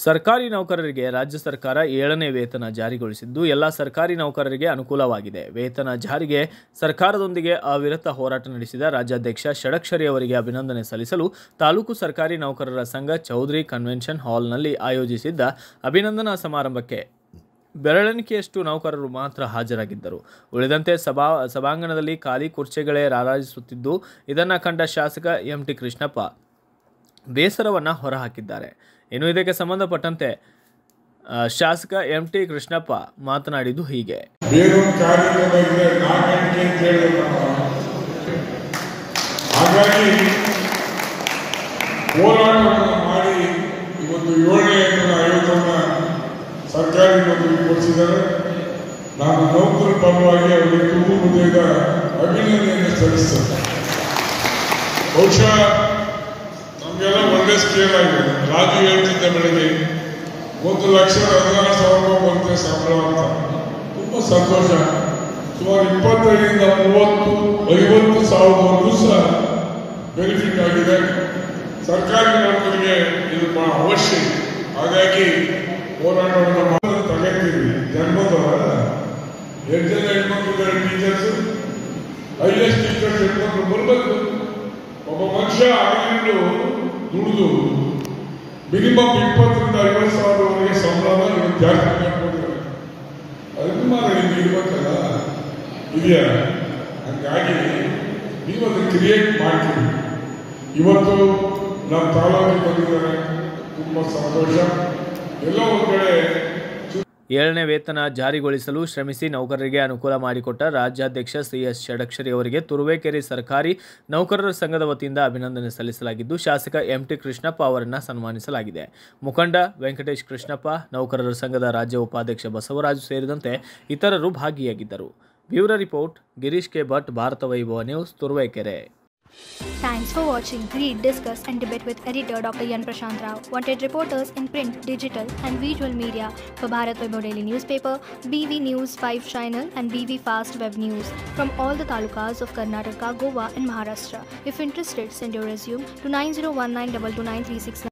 ಸರ್ಕಾರಿ ನೌಕರರಿಗೆ ರಾಜ್ಯ ಸರ್ಕಾರ 7ನೇ ವೇತನ ಜಾರಿಗೊಳಿಸಿದ್ದು ಎಲ್ಲ ಸರ್ಕಾರಿ ನೌಕರರಿಗೆ ಅನುಕೂಲವಾಗಿದೆ. ವೇತನ ಜಾರಿಗೆ ಸರ್ಕಾರದೊಂದಿಗೆ ಅವಿರತ ಹೋರಾಟ ನಡೆಸಿದ ರಾಜ್ಯಾಧ್ಯಕ್ಷ ಷಡಕ್ಷರಿ ಅವರಿಗೆ ಅಭಿನಂದನೆ ಸಲ್ಲಿಸಲು ತಾಲೂಕು ಸರ್ಕಾರಿ ನೌಕರರ ಸಂಘ ಚೌಧರಿ ಕನ್ವೆನ್ಷನ್ ಹಾಲ್ನಲ್ಲಿ ಆಯೋಜಿಸಿದ್ದ ಅಭಿನಂದನಾ ಸಮಾರಂಭಕ್ಕೆ ಬೆರಳೆಣಿಕೆಯಷ್ಟು ನೌಕರರು ಮಾತ್ರ ಹಾಜರಾಗಿದ್ದರು. ಉಳಿದಂತೆ ಸಭಾಂಗಣದಲ್ಲಿ ಖಾಲಿ ಕುರ್ಚಿಗಳೇ ರಾರಾಜಿಸುತ್ತಿದ್ದು, ಇದನ್ನು ಕಂಡ ಶಾಸಕ ಎಂ.ಟಿ. ಕೃಷ್ಣಪ್ಪ ಬೇಸರವನ್ನು ಹೊರಹಾಕಿದ್ದಾರೆ. ಇನ್ನು ಇದಕ್ಕೆ ಸಂಬಂಧಪಟ್ಟಂತೆ ಶಾಸಕ ಎಂ.ಟಿ. ಕೃಷ್ಣಪ್ಪ ಮಾತನಾಡಿದ್ದು ಹೀಗೆ. ಸರ್ಕಾರಿ ನೌಕರಿ ಕೊಡಿಸಿದ್ದಾರೆ. ನಾನು ನೌಕರರ ಪರವಾಗಿ ಅವರಿಗೆ ತುಂಬು ಹೃದಯದ ಅಭಿನಂದನೆಯನ್ನು ಸಲ್ಲಿಸ್ತೇನೆ. ಬಹುಶಃ ನಮಗೆಲ್ಲ ಒಳ್ಳೆ ಸ್ಕೇಲ್ ಆಗಿದೆ. ರಾಜು ಹೇಳ್ತಿದ್ದ ಬೆಳಗ್ಗೆ 1,16,000 ಬರುತ್ತೆ ಸಂಬಳ ಅಂತ. ತುಂಬ ಸಂತೋಷ. ಸುಮಾರು 25ರಿಂದ 30-50 ಸಾವಿರವರೆಗೂ ಸಹ ಬೆನಿಫಿಟ್ ಆಗಿದೆ. ಸರ್ಕಾರಿ ನೌಕರಿಗೆ ಇದು ಬಹಳ ಅವಶ್ಯ. ಹಾಗಾಗಿ ಹೋರಾಟವನ್ನು ಮಾಡೋದು ತಗೊಂಡಿದ್ವಿ. ಜನ್ಮದವರ 2 ಜನ ಹೆಣ್ಮಕ್ಳಿದ್ದಾರೆ ಟೀಚರ್ಸ್, ಹೈಯೆಸ್ಟ್ ಟೀಚರ್ಸ್ ಹೆಣ್ಮಕ್ಳು ಬರಬೇಕು. ಒಬ್ಬ ಮನುಷ್ಯ ಆಗಲಿಂದು ದುಡಿದು ಮಿನಿಮಮ್ 20ರಿಂದ 50 ಸಾವಿರವರೆಗೆ ಸಂಬಳನ ಇವತ್ತು ಜಾಸ್ತಿ ಮಾಡ್ಕೊಂಡಿದ್ದಾರೆ. ಅದನ್ನು ಮಾಡಿ ಇರ್ಬೇಕಲ್ಲ, ಇದೆಯಾ? ಹಂಗಾಗಿ ನೀವು ಅದನ್ನು ಕ್ರಿಯೇಟ್ ಮಾಡ್ತೀವಿ. ಇವತ್ತು ನಮ್ಮ ತಾಲೂಕಿಗೆ ಬಂದಿದ್ದಾರೆ, ತುಂಬ ಸಂತೋಷ. 7ನೇ ವೇತನ ಜಾರಿಗೊಳಿಸಲು ಶ್ರಮಿಸಿ ನೌಕರರಿಗೆ ಅನುಕೂಲ ಮಾಡಿಕೊಟ್ಟ ರಾಜ್ಯಾಧ್ಯಕ್ಷ ಸಿ.ಎಸ್. ಷಡಕ್ಷರಿ ಅವರಿಗೆ ತುರುವೇಕೆರೆ ಸರ್ಕಾರಿ ನೌಕರರ ಸಂಘದ ವತಿಯಿಂದ ಅಭಿನಂದನೆ ಸಲ್ಲಿಸಲಾಗಿದ್ದು, ಶಾಸಕ ಎಂ.ಟಿ. ಕೃಷ್ಣಪ್ಪ ಅವರನ್ನು ಸನ್ಮಾನಿಸಲಾಗಿದೆ. ಮುಖಂಡ ವೆಂಕಟೇಶ್ ಕೃಷ್ಣಪ್ಪ, ನೌಕರರ ಸಂಘದ ರಾಜ್ಯ ಉಪಾಧ್ಯಕ್ಷ ಬಸವರಾಜು ಸೇರಿದಂತೆ ಇತರರು ಭಾಗಿಯಾಗಿದ್ದರು. Bureau report Girish K Bhat, Bharata Vaibhava news, Turuvekere. Thanks for watching. Read, discuss and debate with editor Dr. Yan Prashant Rao. Wanted reporters in print, digital and visual media for Bharat Vaibhav Daily Newspaper, BV News 5 Channel and BV Fast Web News from all the talukas of Karnataka, Goa and Maharashtra. If interested, send your resume to 9019229369.